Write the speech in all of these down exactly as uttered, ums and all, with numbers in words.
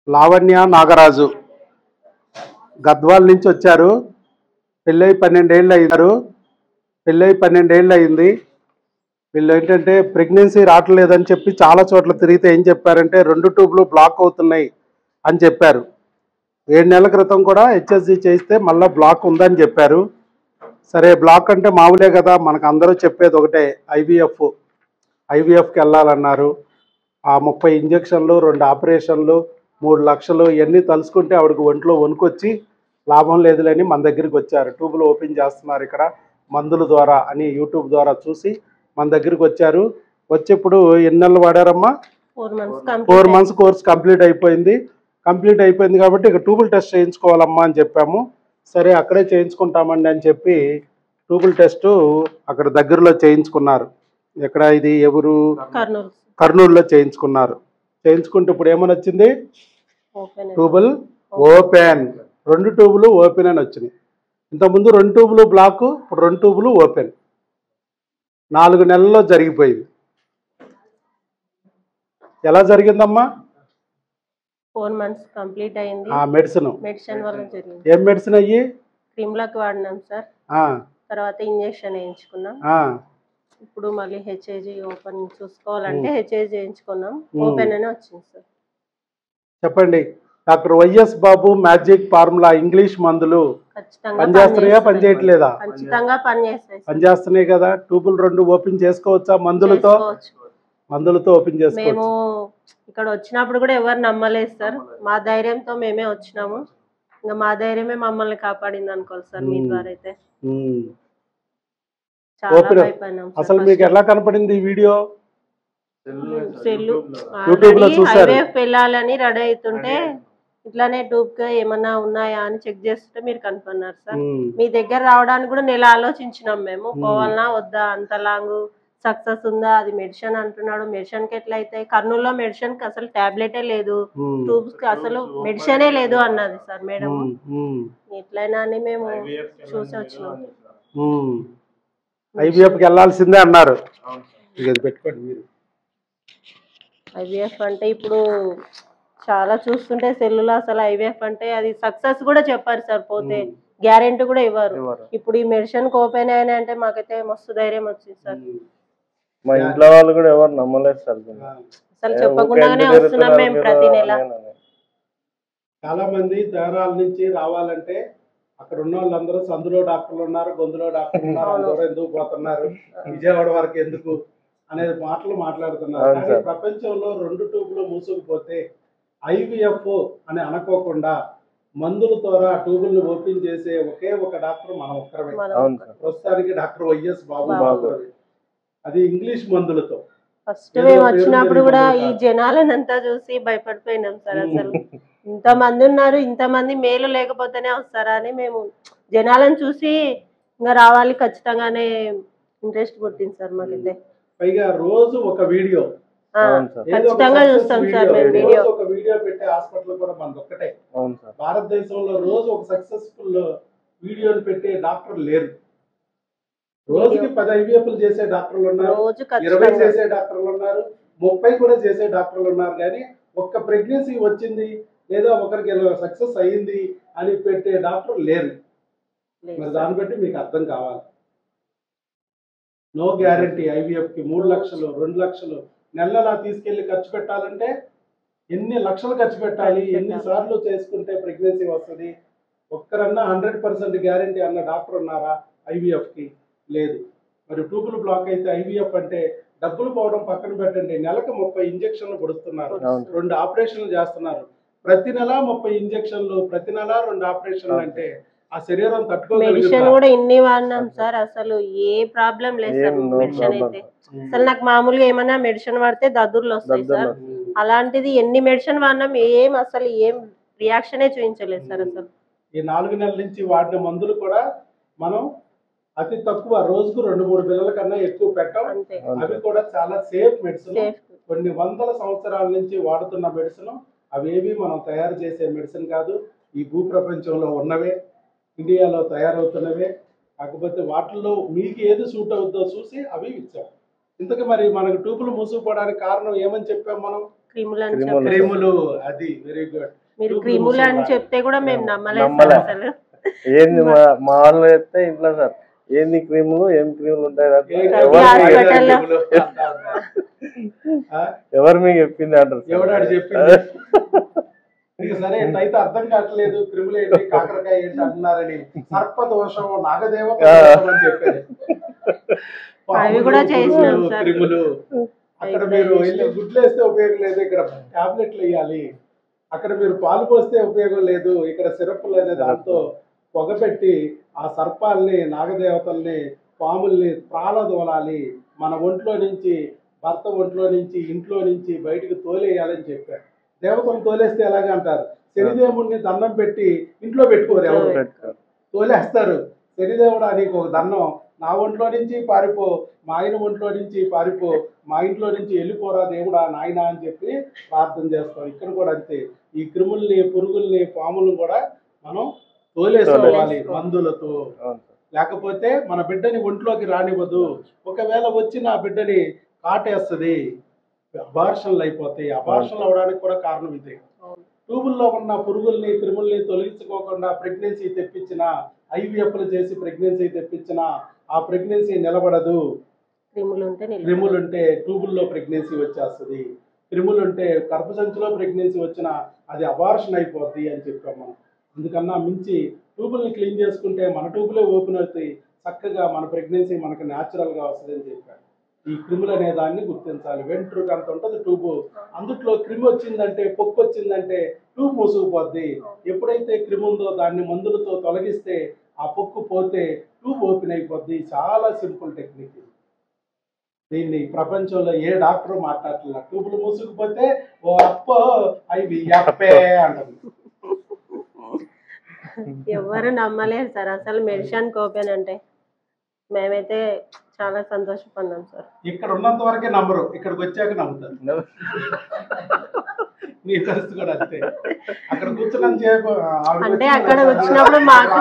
లావణ్య నాగరాజు గద్వాల్ నుంచి వచ్చారు. పెళ్ళై పన్నెండేళ్ళు అయ్యారు. పెళ్ళై పన్నెండేళ్ళు అయింది. వీళ్ళు ఏంటంటే ప్రెగ్నెన్సీ రావట్లేదని చెప్పి చాలా చోట్ల తిరిగితే ఏం చెప్పారంటే రెండు ట్యూబ్లు బ్లాక్ అవుతున్నాయి అని చెప్పారు. ఏడు నెలల క్రితం కూడా హెచ్ఎస్జి చేస్తే మళ్ళీ బ్లాక్ ఉందని చెప్పారు. సరే, బ్లాక్ అంటే మామూలే కదా, మనకు అందరూ చెప్పేది ఒకటే, ఐవీఎఫ్ ఐవీఎఫ్కి వెళ్ళాలన్నారు. ఆ ముప్పై ఇంజక్షన్లు, రెండు ఆపరేషన్లు, మూడు లక్షలు ఇవన్నీ తలుసుకుంటే ఆవిడకి ఒంట్లో వణుకొచ్చి లాభం లేదులేని మన దగ్గరికి వచ్చారు. ట్యూబులు ఓపెన్ చేస్తున్నారు ఇక్కడ మందుల ద్వారా అని యూట్యూబ్ ద్వారా చూసి మన దగ్గరికి వచ్చారు. వచ్చేప్పుడు ఎన్ని నెలలు వాడారమ్మా? ఫోర్ మంత్స్ కోర్స్ కంప్లీట్ అయిపోయింది. కంప్లీట్ అయిపోయింది కాబట్టి ఇక ట్యూబుల్ టెస్ట్ చేయించుకోవాలమ్మా అని చెప్పాము. సరే, అక్కడే చేయించుకుంటామండి అని చెప్పి ట్యూబుల్ టెస్ట్ అక్కడ దగ్గరలో చేయించుకున్నారు. ఎక్కడ ఇది, ఎవరు? కర్నూలులో చేయించుకున్నారు. చేయించుకుంటే ఇప్పుడు ఏమని వచ్చింది? Tubal open. రెండు ట్యూబులు ఓపెన్ అని వచ్చినాయి. ఇంతకుముందు రెండు ట్యూబులు బ్లాక్, ఇప్పుడు రెండు ట్యూబులు ఓపెన్. నాలుగు నెలల్లో జరిగిపోయింది. ఎలా జరిగిందమ్మా? ఫోర్ మంత్స్ కంప్లీట్ అయింది. ఆ మెడిసిన్ మెడిసిన్ వల్ల జరిగింది. ఏం మెడిసిన్ అయ్యి? క్రీమ్లకు వాడినాం సార్. తర్వాత ఇంజెక్షన్ వేయించుకున్నాం. ఇప్పుడు మళ్ళీ హెచ్ఐజీ ఓపెన్ చూసుకోవాలంటే హెచ్ఐజీ చేయించుకున్నాం. ఓపెన్ అని వచ్చింది సార్. చెప్పండి, doctor YS Babu magic formula English మందులు పనిచేస్తున్నాయా, పనిచేయట్లేదా? ఖచ్చితంగా పనిచేస్తాయి. పనిచేస్తున్నాయి కదా. ట్యూబుల్ రెండు ఓపెన్ చేసుకోవచ్చా? మందులతో మందులతో ఓపెన్ చేసుకోవచ్చు. మేము ఇక్కడ వచ్చినప్పుడు కూడా ఎవరు నమ్మలేదు సార్. మా ధైర్యంతో మేమే వచ్చినాము. ఇంకా మా ధైర్యమే మమ్మల్ని కాపాడింది అనుకోవాలి సార్. మీ ద్వారా అయితే అసలు మీకు ఎలా కనపడింది ఈ వీడియో? సెల్లు ఐవీఎఫ్ వెళ్ళాలని రెడీ అవుతుంటే ఇట్లానే ట్యూబ్ ఏమన్నా ఉన్నాయా అని చెక్ చేస్తుంటే మీరు కనుక్కున్నారు సార్. మీ దగ్గర రావడానికి కూడా నెల ఆలోచించినాం మేము, పోవాలన్నా వద్దా, అంత లాంగ్ సక్సెస్ ఉందా, అది మెడిసిన్ అంటున్నాడు, మెడిసిన్ కి ఎట్లా అయితే, కర్నూలులో మెడిసిన్ కి అసలు టాబ్లెటే లేదు, ట్యూబ్స్ కి అసలు మెడిసినే లేదు అన్నది సార్ మేడం. ఎట్లయినా అని మేము చూసి వచ్చినాం. ఐవీఎఫ్కి వెళ్ళాల్సిందే అన్నారు. పెట్టుకోండి మీరు. ఐవీఎఫ్ అంటే ఇప్పుడు చాలా చూస్తుంటే సెల్లులో అసలు ఐవీఎఫ్ అంటే అది సక్సెస్ కూడా చెప్పారు సార్. పోతే గ్యారెంటీ కూడా ఇవ్వరు. ఇప్పుడు ఈ మెడిసిన్ ఓపెన్ అయినా అంటే మాకైతే మస్తు ధైర్యం వచ్చింది సార్. మా ఇంట్లో వాళ్ళు కూడా ఎవరు నమ్మలేదు సార్. అసలు చెప్పకుండానే వస్తున్నాం మేము ప్రతి నెల. చాలా మంది తేరాల నుంచి రావాలంటే అక్కడ ఉన్న వాళ్ళందరూ సందులో డాక్టర్లు ఉన్నారు, గొంతులో డాక్టర్లు ఉన్నారు, అందరూ ఎందుకు పోతున్నారు, విజయవాడ వరకు ఎందుకు అనేది మాటలు మాట్లాడుతున్నారు. కానీ ప్రపంచంలో రెండు ట్యూబ్లు మూసుకుపోతే ఐవీఎఫ్ అని అనుకోకుండా మందుల ద్వారా ట్యూబుల్ని ఓపెన్ చేసే ఒకే ఒక డాక్టర్ మనం ఒక్కరమే. ప్రస్తుతానికి డాక్టర్ వైఎస్ బాబు. అది ఇంగ్లీష్ మందులతో. ఫస్ట్ మేము వచ్చినప్పుడు కూడా ఈ జనాలనంతా చూసి భయపడిపోయినాం సార్. అసలు ఇంతమంది ఉన్నారు, ఇంతమంది మేలు లేకపోతేనే వస్తారా అని మేము జనాలను చూసి ఇంకా రావాలి ఖచ్చితంగానే ఇంట్రెస్ట్ పుట్టింది సార్ మాకైతే. పైగా రోజు ఒక వీడియో ఖచ్చితంగా చూస్తాం సార్ మేము. వీడియో ఒక వీడియో పెట్టే హాస్పిటల్ కూడా మనది ఒక్కటే. భారతదేశంలో రోజు ఒక సక్సెస్ఫుల్ వీడియోని పెట్టే డాక్టర్ లేరు. రోజుకి పది ఐవీఎఫ్లు చేసే డాక్టర్లు ఉన్నారు, ఇరవై చేసే డాక్టర్లు ఉన్నారు, ముప్పై కూడా చేసే డాక్టర్లు ఉన్నారు. కానీ ఒక్క ప్రెగ్నెన్సీ వచ్చింది లేదా ఒకరికి సక్సెస్ అయ్యింది అని పెట్టే డాక్టర్ లేరు. మరి దాన్ని బట్టి మీకు అర్థం కావాలి. No guarantee. ఐవీఎఫ్కి మూడు లక్షలు రెండు లక్షలు నెలలా తీసుకెళ్లి ఖర్చు పెట్టాలంటే ఎన్ని లక్షలు ఖర్చు పెట్టాలి, ఎన్ని సార్లు చేసుకుంటే ప్రెగ్నెన్సీ వస్తుంది? ఒక్కరన్నా హండ్రెడ్ పర్సెంట్ గ్యారంటీ అన్న డాక్టర్ ఉన్నారా ఐవీఎఫ్కి? లేదు. మరి ట్యూబుల్ బ్లాక్ అయితే ఐవీఎఫ్ అంటే డబ్బులు పోవడం పక్కన పెట్టండి, నెలకు ముప్పై ఇంజక్షన్లు పొడుస్తున్నారు, రెండు ఆపరేషన్లు చేస్తున్నారు. ప్రతి నెల ముప్పై ఇంజక్షన్లు, ప్రతి నెల రెండు ఆపరేషన్లు అంటే ఆ శరీరం తట్టుకోగలదు. మెడిసిన్ కూడా ఇన్ని వాడినాం సార్, అసలు ఏ ప్రాబ్లం లేదు సార్. మెడిసిన్ అయితే అసలు నాకు మామూలుగా ఏమైనా మెడిసిన్ వాడితే దద్దుర్లు వస్తాయి సార్. అలాంటిది ఎన్ని మెడిసిన్ వాడినాం, ఏం అసలు ఏం రియాక్షనే చూపించలేదు సార్. అసలు ఈ నాలుగు నెలల నుంచి వాడిన మందులు కూడా మనం అతి తక్కువ, రోజుకు రెండు మూడు పిల్లల కన్నా ఎక్కువ పెట్టాం. అవి కూడా చాలా సేఫ్ మెడిసిన్. కొన్ని వందల సంవత్సరాల నుంచి వాడుతున్న మెడిసిన్. అవేవి మనం తయారు చేసే మెడిసిన్ కాదు, ఈ భూ ప్రపంచంలో ఉన్నవే, ఇండియాలో తయారవుతున్నవే. కాకపోతే వాటిల్లో మీకు ఏది సూట్ అవుతుందో చూసి అవి ఇచ్చాం. ఇంతకు మరి మనకు ట్యూబులు మూసుకుపోవడానికి కారణం ఏమని చెప్పాం మనం? క్రిములు అని క్రిములు. చెప్పారు. క్రిములు అది వెరీ గుడ్. మీరు క్రిములు అని చెప్తే కూడా మేము నమ్మలేదు సార్ నమ్మలే. అసలు. ఏంది మా మా వాళ్ళు చెప్తే ఇంట్లో సార్ ఏంది క్రీములు ఏం క్రీములు ఉంటాయి తప్ప ఏ ప్రతి ఎవరు హాస్పిటల్ మీకు- హాస్పిటల్లో. క్రిములు అంటా ఉంటారు. ఆ? ఎవరు మీకు చెప్పింది అంటారు సార్. ఎవడాడు చెప్పింది నీకు సరే అయితే అర్థం కావట్లేదు క్రిములు ఏంటి కాకరకాయ ఏంటి అంటున్నారని సర్పదోషం నాగదేవత దోషం అని చెప్పారు. అవి కూడా పాములు, చేసినాం పురుగులు, సార్. క్రిములు అక్కడ మీరు వెళ్ళి గుడ్లు వేస్తే ఉపయోగం లేదు, ఇక్కడ టాబ్లెట్లు వేయాలి. అక్కడ మీరు పాలు పోస్తే ఉపయోగం లేదు, ఇక్కడ సిరప్లు అనే దాంతో పొగపెట్టి ఆ సర్పాల్ని నాగదేవతల్ని పాముల్ని ప్రాలదోలాలి, మన ఒంట్లో నుంచి భర్త ఒంట్లో నుంచి ఇంట్లో నుంచి బయటికి తోలేయాలని చెప్పారు. దేవతలు తోలేస్తే ఎలాగ అంటారు, శనిదేవుడిని దండం పెట్టి ఇంట్లో పెట్టుకోరు ఎవరు, పెట్టుకో. తోలేస్తారు. శనిదేవుడా నీకు ఒక దండం, నా ఒంట్లో నుంచి పారిపో, మా ఆయన ఒంట్లో నుంచి పారిపో, మా ఇంట్లో నుంచి వెళ్ళిపోరా దేవుడా నాయనా అని చెప్పి ప్రార్థన చేస్తాం. ఇక్కడ కూడా అంతే, ఈ క్రిముల్ని పురుగుల్ని పాములను కూడా మనం తోలేసుకోవాలి మందులతో, అవును సార్. లేకపోతే మన బిడ్డని ఒంట్లోకి రానివ్వదు. ఒకవేళ వచ్చి నా బిడ్డని కాటేస్తుంది, అబార్షన్లు అయిపోతాయి. అబార్షన్లు అవడానికి కూడా కారణం ఇదే. ట్యూబుల్లో ఉన్న పురుగుల్ని క్రిముల్ని తొలగించుకోకుండా ప్రెగ్నెన్సీ తెప్పించిన, ఐవీఎఫ్లు చేసి ప్రెగ్నెన్సీ తెప్పించిన ఆ ప్రెగ్నెన్సీ నిలబడదు. క్రిములు ఉంటే నిలబడదు. క్రిములు ఉంటే ట్యూబుల్లో ప్రెగ్నెన్సీ వచ్చేస్తుంది, క్రిములు ఉంటే గర్భసంచిలో ప్రెగ్నెన్సీ వచ్చినా అది అబార్షన్ అయిపోద్ది అని చెప్పాం మనం. అందుకన్నా మించి ట్యూబుల్ని క్లీన్ చేసుకుంటే మన ట్యూబులే ఓపెన్ అవుతాయి, చక్కగా మన ప్రెగ్నెన్సీ మనకు న్యాచురల్గా వస్తుంది అని చెప్పారు. ఈ క్రిములు అనే దాన్ని గుర్తించాలి. వెంట్రుక అంత ఉంటుంది ట్యూబు, అందుట్లో క్రిమి వచ్చిందంటే పొక్కు వచ్చిందంటే ట్యూబ్ మూసుకుపోద్ది. ఎప్పుడైతే క్రిమి ఉందో దాన్ని మందులతో తొలగిస్తే ఆ పొక్కు పోతే ట్యూబ్ ఓపెన్ అయిపోద్ది. చాలా సింపుల్ టెక్నిక్. దీన్ని ప్రపంచంలో ఏ డాక్టర్ మాట్లాడట్లేదు. ట్యూబులు మూసుకుపోతే ఓ అప్పో అవి అప్పే అంటుంది. ఎవరు నమ్మలేరు సార్ అసలు మెడిసిన్ ఓపెన్ అంటే. మేమైతే చాలా సంతోషపడ్డాం సార్. ఇక్కడ ఉన్నంత వరకే నమ్మరు, ఇక్కడికి వచ్చాక నమ్ముతారు. నీ పరిస్థితి కూడా అంతే. అక్కడ కూర్చున్నాను చేపు అంటే అక్కడ వచ్చినప్పుడు మాకు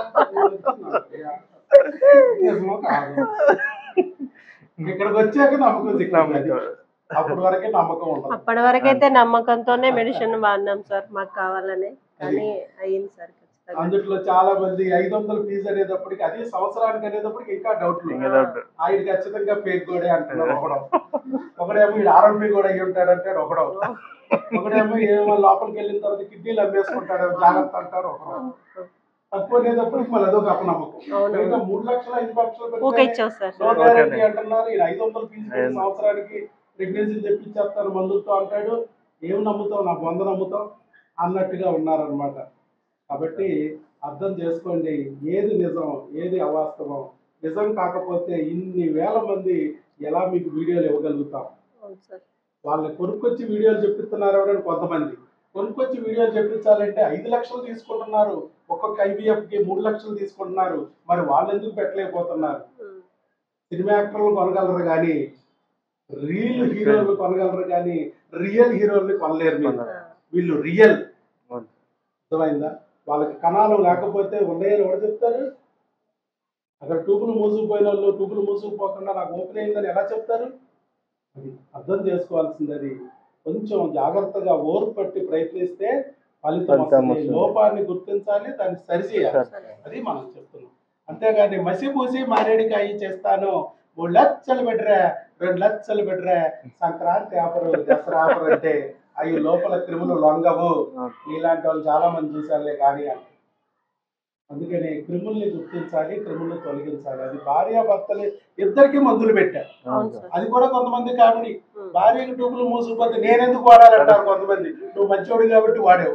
ఇక్కడికి వచ్చాక నమ్మకం సిగ్గుతుంది. అప్పటి వరకే నమ్మకం ఉండదు. అప్పటి వరకైతే నమ్మకంతోనే మెడిసిన్ వాడినాం సార్, మాకు కావాలని. కానీ అయ్యింది సార్ ఖచ్చితంగా. అందుట్లో చాలా మంది ఐదు వందల ఫీజు అనేటప్పటికి, అది సంవత్సరానికి అనేటప్పటికి ఇంకా డౌట్లు. ఆయన ఖచ్చితంగా ఫేక్ కూడా అంటున్నారు ఒకడం, ఒకడేమో వీడు ఆర్ఎంపీ కూడా అయ్యి ఉంటాడు అంటాడు ఒకడం, ఒకడేమో ఏమో లోపలికి వెళ్ళిన తర్వాత కిడ్నీలు అమ్మేసుకుంటాడు జాగ్రత్త అంటారు ఒకడు. తక్కువ అనేటప్పటికి మళ్ళీ అదొక అపనమ్మకం. ఇంకా మూడు లక్షల ఐదు లక్షలు ఊకే ఇచ్చావు సార్. నో గ్యారెంటీ అంటున్నారు. ఈయన ఐదు వందల ఫీజు పెట్టి సంవత్సరానికి ప్రెగ్నెన్సీ తెప్పించేస్తాను మందులతో అంటాడు. ఏం నమ్ముతాం, నాకు వంద నమ్ముతాం అన్నట్టుగా ఉన్నారనమాట. కాబట్టి అర్థం చేసుకోండి, ఏది నిజం ఏది అవాస్తవం. నిజం కాకపోతే ఇన్ని వేల మంది ఎలా మీకు వీడియోలు ఇవ్వగలుగుతాం? వాళ్ళని కొనుక్కొచ్చి వీడియోలు చెప్పిస్తున్నారు ఎవరైనా కొంతమంది. కొనుక్కొచ్చి వీడియోలు చెప్పించాలంటే ఐదు లక్షలు తీసుకుంటున్నారు, ఒక్కొక్క ఐవీఎఫ్కి మూడు లక్షలు తీసుకుంటున్నారు. మరి వాళ్ళు ఎందుకు పెట్టలేకపోతున్నారు? సినిమా యాక్టర్లు కొనగలరు కానీ రియల్ హీరోలు కొనగలరు కానీ రియల్ హీరోల్ని కొనలేరు. మీరు వీళ్ళు రియల్, అర్థమైందా? వాళ్ళకి కణాలు లేకపోతే ఉన్నాయని ఎవరు చెప్తారు? అక్కడ ట్యూబులు మూసుకుపోయిన వాళ్ళు ట్యూబులు మూసుకుపోకుండా నాకు ఓపెన్ అయిందని ఎలా చెప్తారు? అది అర్థం చేసుకోవాల్సింది. అది కొంచెం జాగ్రత్తగా ఓర్పు పట్టి ప్రయత్నిస్తే ఫలితం వస్తుంది. లోపాన్ని గుర్తించాలి, దాన్ని సరిచేయాలి. అది మనం చెప్తున్నాం. అంతేగాని మసి పూసి మారేడికాయ చేస్తాను, మూడు లక్షలు పెట్టరా, రెండు లక్షలు పెట్టరా, సంక్రాంతి ఆఫరు దసరా ఆఫర్ అంటే అవి లోపల క్రిములు లొంగవు. ఇలాంటి వాళ్ళు చాలా మంది చూసారులే కానీ అంటే. అందుకని క్రిముల్ని గుర్తించాలి, క్రిముల్ని తొలగించాలి. అది భార్యాభర్తలు ఇద్దరికి మందులు పెట్టారు. అది కూడా కొంతమంది కామెడీ. భార్యకి ట్యూబులు మూసుకుపోతే నేనెందుకు వాడాలంటారు కొంతమంది. నువ్వు మంచోడు కాబట్టి వాడావు.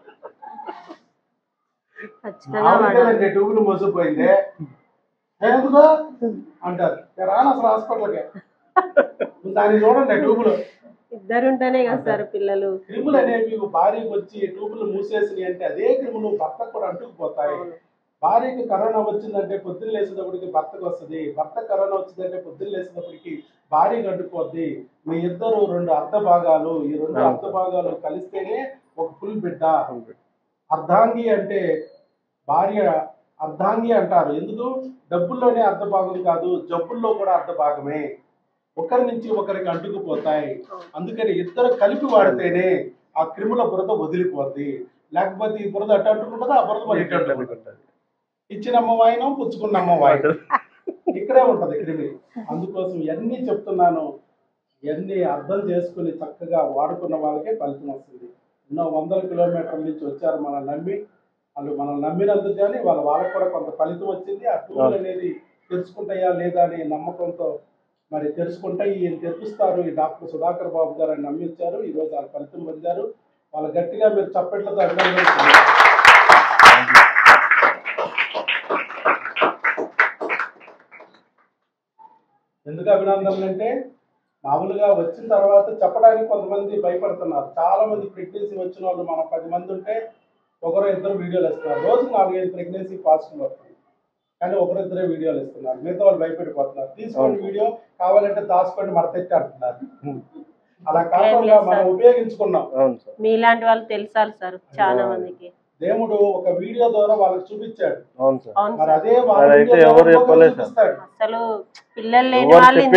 ఆవిడకేనండి ట్యూబులు మూసుకుపోయింది ఎందుకో అంటారు. రాను అసలు హాస్పిటల్కే, దాన్ని చూడండి ట్యూబులు ఇద్దరు ఉంటేనే కదా సార్ పిల్లలు. క్రిములు అనేవి భార్యకు వచ్చి ట్యూబులు మూసేసినాయి అంటే అదే క్రిములు భర్తకు కూడా అంటుకుపోతాయి. భార్యకి కరోనా వచ్చిందంటే పొద్దున్న లేసేటప్పటికి భర్తకు వస్తుంది, భర్త కరోనా వచ్చిందంటే పొద్దున్న లేసేటప్పటికి భార్యకు అంటుకుపోద్ది. మీ ఇద్దరు రెండు అర్ధ భాగాలు, ఈ రెండు అర్ధ భాగాలు కలిస్తేనే ఒక ఫుల్ బిడ్డ. అర్ధాంగి అంటే భార్య అర్ధాంగి అంటారు. ఎందుకు? డబ్బుల్లోనే అర్ధ భాగం కాదు, జబ్బుల్లో కూడా అర్ధ భాగమే. ఒకరి నుంచి ఒకరికి అంటుకుపోతాయి. అందుకని ఇద్దరు కలిపి వాడితేనే ఆ క్రిముల బురద వదిలిపోద్ది. లేకపోతే ఈ బురద అటు అంటుకుంటుందో ఆ బురద మరి ఇటు అంటుకుంటుంది. ఇచ్చిన అమ్మ వాయినం పుచ్చుకున్న అమ్మ వాయినం ఇక్కడే ఉంటది క్రిమి. అందుకోసం ఇవన్నీ చెప్తున్నాను. ఇవన్నీ అర్థం చేసుకుని చక్కగా వాడుకున్న వాళ్ళకే ఫలితం వస్తుంది. ఎన్నో వందల కిలోమీటర్ల నుంచి వచ్చారు మనల్ని నమ్మి. వాళ్ళు మనల్ని నమ్మినందుకు కానీ వాళ్ళ వాళ్ళకు కూడా కొంత ఫలితం వచ్చింది. ఆ టూల్ అనేది తెలుసుకుంటాయా లేదా అనే నమ్మకంతో మరి తెలుసుకుంటే ఈయన తెప్పిస్తారు. ఈ డాక్టర్ సుధాకర్ బాబు గారు అని నమ్మించారు. ఈ రోజు వాళ్ళ ఫలితం పొందారు. వాళ్ళు గట్టిగా మీరు చప్పట్లతో అభినందన. ఎందుకు అభినందనలు అంటే మామూలుగా వచ్చిన తర్వాత చెప్పడానికి కొంతమంది భయపడుతున్నారు. చాలా మంది ప్రెగ్నెన్సీ వచ్చిన వాళ్ళు మనం పది మంది ఉంటే ఒకరు ఇద్దరు వీడియోలు ఇస్తున్నారు. రోజు నాలుగైదు ప్రెగ్నెన్సీ పాజిటివ్ వస్తుంది, కానీ ఒకరిద్దరే వీడియోలు ఇస్తున్నారు. మిగతా వాళ్ళు భయపడిపోతున్నారు. తీసుకోండి వీడియో, కావాలంటే దాచుకోండి మడతెట్టి అంటున్నారు. అలా కాకుండా మనం ఉపయోగించుకున్నాం. మీలాంటి వాళ్ళు తెలుసాలి సార్ చాలా మందికి. దేవుడు ఒక వీడియో ద్వారా వాళ్ళకి చూపించాడు. మరి అదే చూపిస్తాడు. అసలు పిల్లలు లేని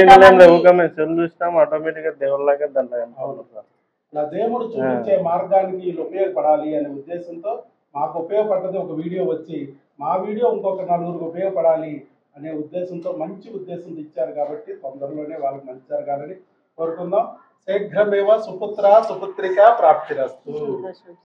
నా దేవుడు చూపించే మార్గానికి వీళ్ళు ఉపయోగపడాలి అనే ఉద్దేశంతో మాకు ఉపయోగపడ్డది ఒక వీడియో వచ్చి మా వీడియో ఇంకొక నలుగురికి ఉపయోగపడాలి అనే ఉద్దేశంతో మంచి ఉద్దేశంతో ఇచ్చారు. కాబట్టి తొందరలోనే వాళ్ళకి మంచి జరగాలని కోరుకుందాం. శీఘ్రమేవ సుపుత్ర సుపుత్రిక ప్రాప్తిరస్తు.